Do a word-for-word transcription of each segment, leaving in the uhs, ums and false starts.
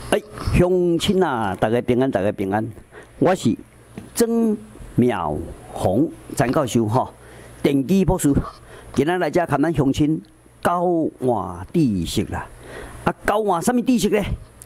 哎，乡亲啊，大家平安，大家平安。我是曾妙红曾教授吼，电机博士。今仔来遮看咱乡亲交换知识啦。啊，交换什么知识呢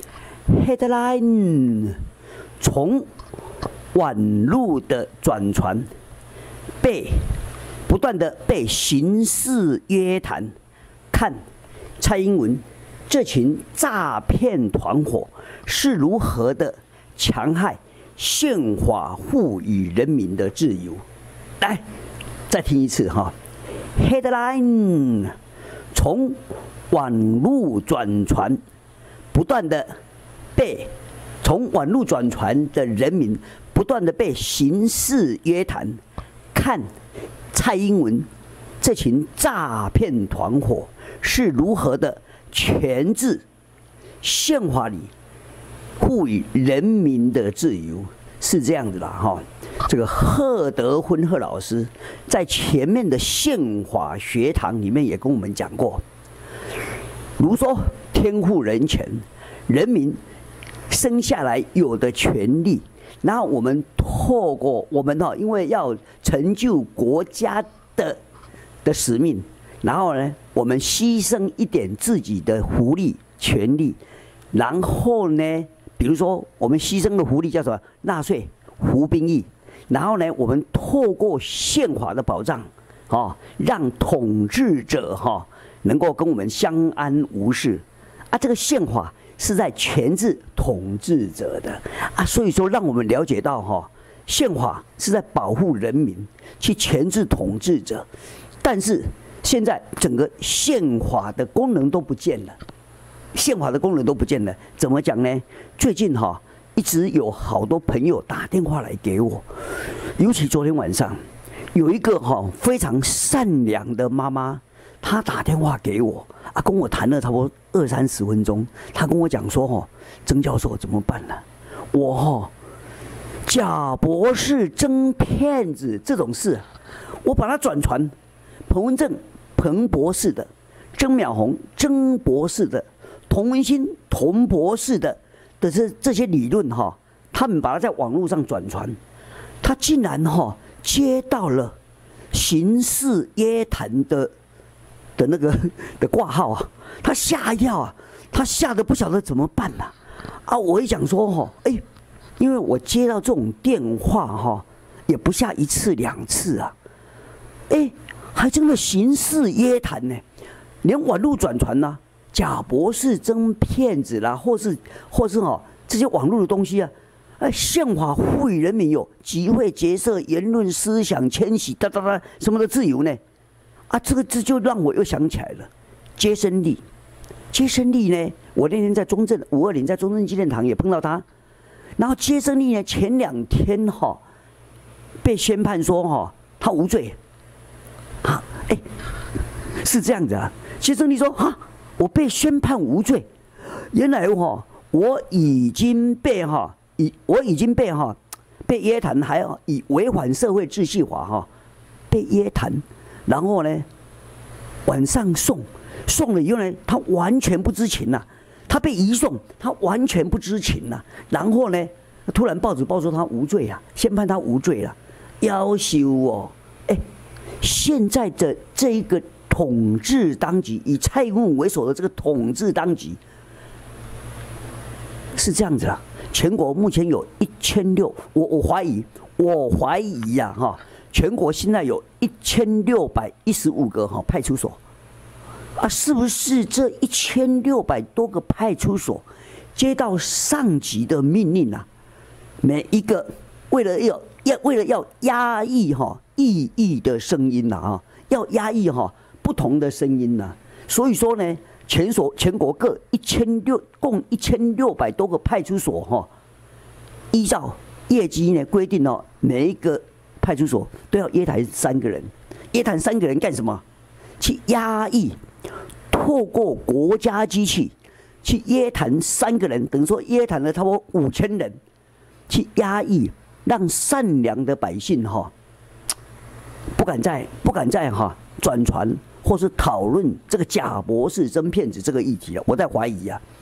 ？Headline 从网络的转传被不断的被刑事约谈，看蔡英文这群诈骗团伙是如何的强害宪法赋予人民的自由。来，再听一次哈。Headline 从网络转传，不断的被从网络转传的人民不断的被刑事约谈，看蔡英文这群诈骗团伙是如何的钳制宪法里赋予人民的自由，是这样子啦哈。这个贺德芬贺老师在前面的宪法学堂里面也跟我们讲过，如说天赋人权，人民生下来有的权利，然后我们透过我们哈，因为要成就国家的的使命，然后呢，我们牺牲一点自己的福利权利，然后呢，比如说我们牺牲的福利叫什么？纳税、服兵役。然后呢，我们透过宪法的保障，哦，让统治者哈、哦、能够跟我们相安无事，啊，这个宪法是在钳制统治者的啊，所以说让我们了解到哈、哦，宪法是在保护人民，去钳制统治者，但是现在整个宪法的功能都不见了，宪法的功能都不见了，怎么讲呢？最近哈、哦。一直有好多朋友打电话来给我，尤其昨天晚上有一个哈非常善良的妈妈，她打电话给我啊，跟我谈了差不多二三十分钟。她跟我讲说哈，曾教授怎么办呢？我哈假博士真骗子这种事，我把它转传，彭文正彭博士的，曾淼红曾博士的，童文新童博士的。的这这些理论哈，他们把它在网络上转传，他竟然哈接到了刑事约谈的的那个的挂号啊，他吓一跳啊，他吓得不晓得怎么办呐、啊，啊，我一讲说哈，哎，因为我接到这种电话哈，也不下一次两次啊，哎，还真的刑事约谈呢，连网络转传呐、啊。假博士真骗子啦，或是或是哦这些网络的东西啊，哎，宪法赋予人民有集会、结社、言论、思想、迁徙哒哒哒什么的自由呢？啊，这个这就让我又想起来了，接生利，接生利呢，我那天在中正五二零在中正纪念堂也碰到他，然后接生利呢前两天哈、哦、被宣判说哈、哦、他无罪，啊，哎，是这样子啊，接生利说哈。我被宣判无罪，原来哈，我已经被哈，已我已经被哈被约谈，还以违反社会秩序法哈被约谈，然后呢晚上送送了以后呢，他完全不知情了，他被移送，他完全不知情了，然后呢，突然报纸报说他无罪啊，宣判他无罪了，要求哦，哎，现在的这一个。统治当局以蔡英文为首的这个统治当局是这样子啦，全国目前有一千六，我我怀疑，我怀疑呀、啊、哈，全国现在有一千六百一十五个哈派出所，啊，是不是这一千六百多个派出所接到上级的命令啊？每一个为了要要为了要压抑哈异议的声音呐啊，要压抑哈。不同的声音呢、啊，所以说呢，全所全国各一千六共一千六百多个派出所哈、哦，依照业绩呢规定哦，每一个派出所都要约谈三个人，约谈三个人干什么？去压抑，透过国家机器去约谈三个人，等于说约谈了差不多五千人，去压抑，让善良的百姓哈、哦，不敢再不敢再哈、哦、转传。或是讨论这个假博士真骗子这个议题了，我在怀疑啊，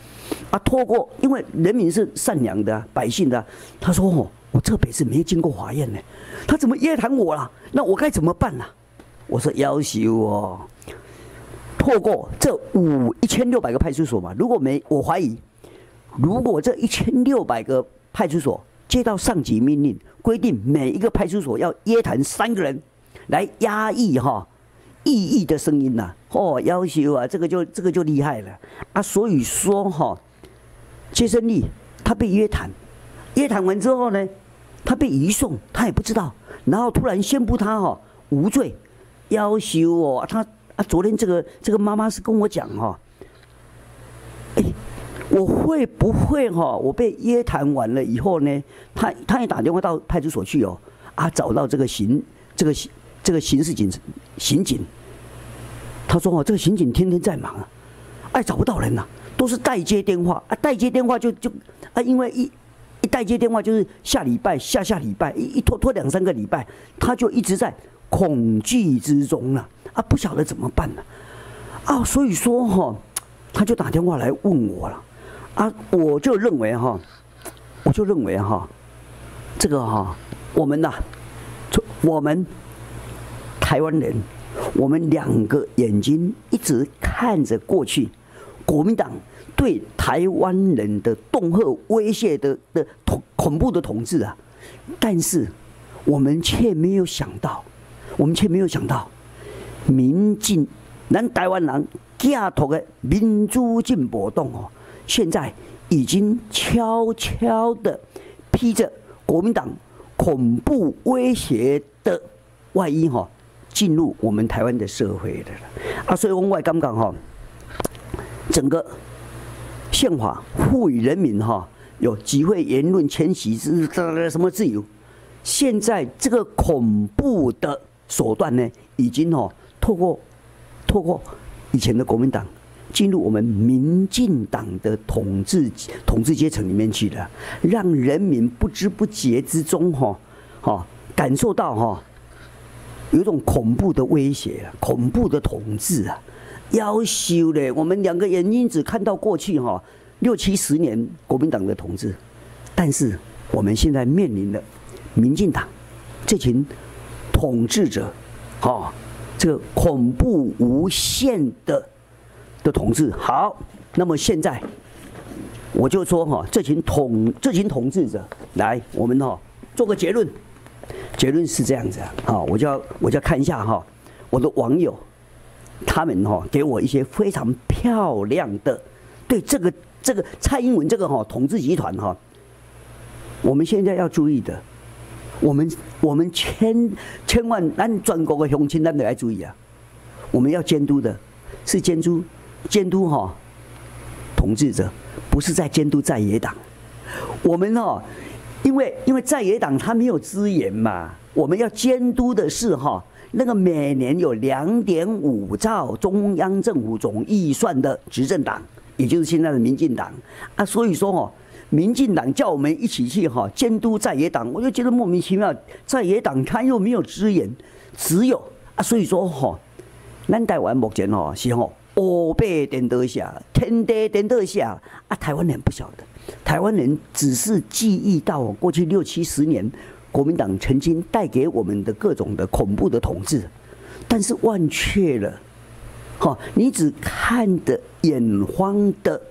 啊，透过因为人民是善良的、啊、百姓的、啊，他说哦，我这辈子没经过法院呢，他怎么约谈我了？那我该怎么办呢、啊？我说要求哦，透过这五一千六百个派出所嘛，如果没我怀疑，如果这一千六百个派出所接到上级命令，规定每一个派出所要约谈三个人，来压抑哈异议的声音呐、啊，哦，要求啊，这个就这个就厉害了啊，所以说哈，接生利他被约谈，约谈完之后呢，他被移送，他也不知道，然后突然宣布他哈无罪。要求哦，他啊，昨天这个这个妈妈是跟我讲哈，哎，我会不会哈，我被约谈完了以后呢，他他也打电话到派出所去哦，啊，找到这个刑这个这个刑事警刑警，他说哦，这个刑警天天在忙啊，哎，找不到人呐、啊，都是代接电话啊，代接电话就就啊，因为一一代接电话就是下礼拜下下礼拜一一拖拖两三个礼拜，他就一直在恐惧之中了啊，不晓得怎么办呢啊，所以说哈，他就打电话来问我了啊，我就认为哈，我就认为哈，这个哈，我们呐，我们台湾人，我们两个眼睛一直看着过去，国民党对台湾人的恫吓、威胁的的恐恐怖的统治啊，但是我们却没有想到。我们却没有想到，民进咱台湾人架头的民主进步党哦，现在已经悄悄的披着国民党恐怖威胁的外衣哈，进入我们台湾的社会的了啊！所以我外刚刚哈，整个宪法赋予人民哈有集会、言论、迁徙之什么自由，现在这个恐怖的手段呢，已经哦，透过透过以前的国民党进入我们民进党的统治统治阶层里面去了，让人民不知不觉之中哈，哈感受到哈有一种恐怖的威胁，恐怖的统治啊，要求嘞，我们两个眼睛只看到过去哈六七十年国民党的统治，但是我们现在面临了民进党这群统治者，哦，这个恐怖无限的的统治。好，那么现在我就说哈，这群统这群统治者，来，我们哈做个结论，结论是这样子啊，好，我就要我就要看一下哈，我的网友他们哈给我一些非常漂亮的对这个这个蔡英文这个哈统治集团哈，我们现在要注意的。我们我们千千万，咱全国的乡亲，咱得来注意啊！我们要监督的是监督监督哈、哦、统治者，不是在监督在野党。我们哦，因为因为在野党他没有资源嘛，我们要监督的是哈、哦、那个每年有两点五兆中央政府总预算的执政党，也就是现在的民进党啊。所以说哦。民进党叫我们一起去哈监督在野党，我就觉得莫名其妙。在野党他又没有资源，只有啊，所以说哈，咱台湾目前哦是吼乌白颠倒下，天地颠倒下啊，台湾人不晓得，台湾人只是记忆到过去六七十年国民党曾经带给我们的各种的恐怖的统治，但是忘却了，哈，你只看得眼荒的。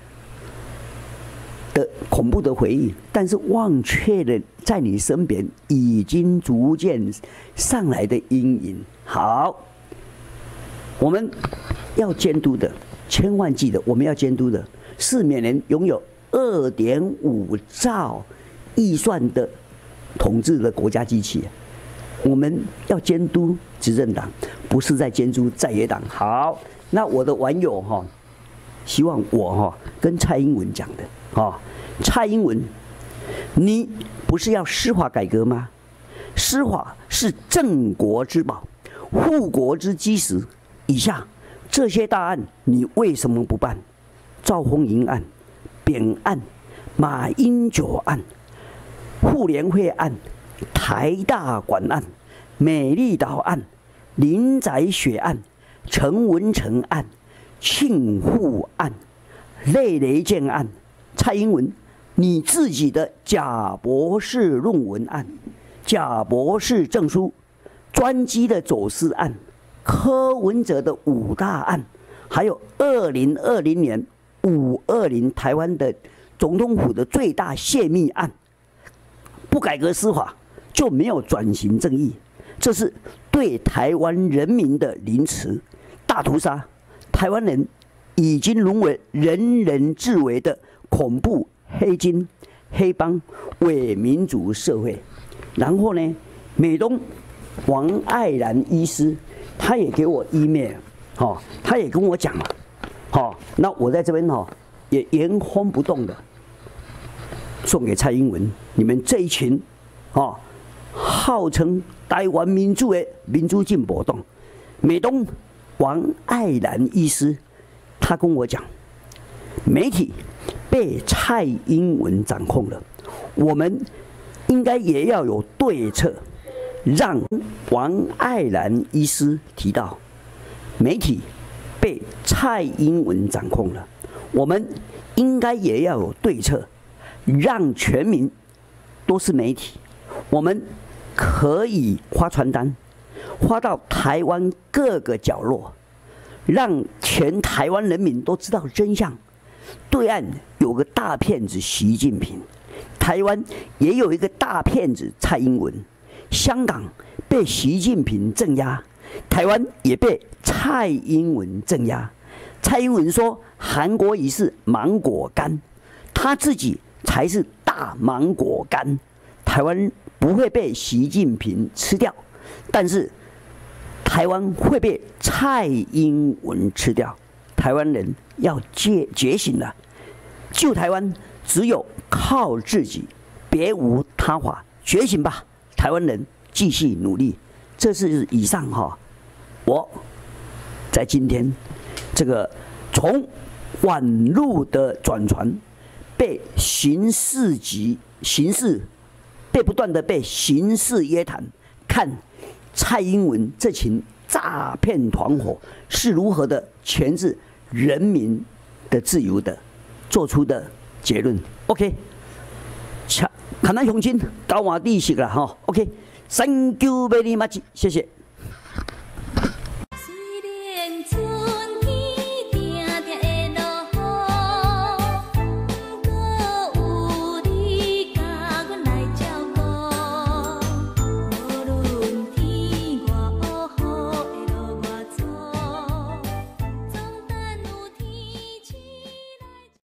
的恐怖的回忆，但是忘却了在你身边已经逐渐上来的阴影。好，我们要监督的，千万记得，我们要监督的是每年拥有二点五兆预算的统治的国家机器。我们要监督执政党，不是在监督在野党。好，那我的网友哈，希望我哈跟蔡英文讲的。哦，蔡英文，你不是要司法改革吗？司法是镇国之宝，护国之基石。以下这些大案，你为什么不办？赵丰银案、扁案、马英九案、妇联会案、台大馆案、美丽岛案、林宅血案、陈文成案、庆富案。 类雷建案，蔡英文你自己的假博士论文案、假博士证书、专机的走私案、柯文哲的五大案，还有二零二零年五二零台湾的总统府的最大泄密案，不改革司法就没有转型正义，这是对台湾人民的凌迟、大屠杀。台湾人已经沦为人人自危的恐怖黑金、黑帮、伪民主社会。然后呢，美东王爱兰医师他也给我 email， 哦，他也跟我讲了，好，那我在这边哈也原封不动的送给蔡英文，你们这一群，哦，号称台湾民主的民主进步党，美东王爱兰医师，他跟我讲，媒体被蔡英文掌控了，我们应该也要有对策。让王爱兰医师提到，媒体被蔡英文掌控了，我们应该也要有对策，让全民都是媒体，我们可以发传单，发到台湾各个角落，让全台湾人民都知道真相。对岸有个大骗子习近平，台湾也有一个大骗子蔡英文。香港被习近平镇压，台湾也被蔡英文镇压。蔡英文说韩国瑜是芒果干，他自己才是大芒果干。台湾不会被习近平吃掉，但是台湾会被蔡英文吃掉。台湾人要觉觉醒了，救台湾只有靠自己，别无他法。觉醒吧！台湾人继续努力，这是以上哈，我在今天这个从网路的转传，被刑事局刑事被不断的被刑事约谈，看蔡英文这群诈骗团伙是如何的钳制人民的自由的做出的结论。OK。看咱乡亲交换知识啦，吼 ，OK，Thank you very much，谢谢。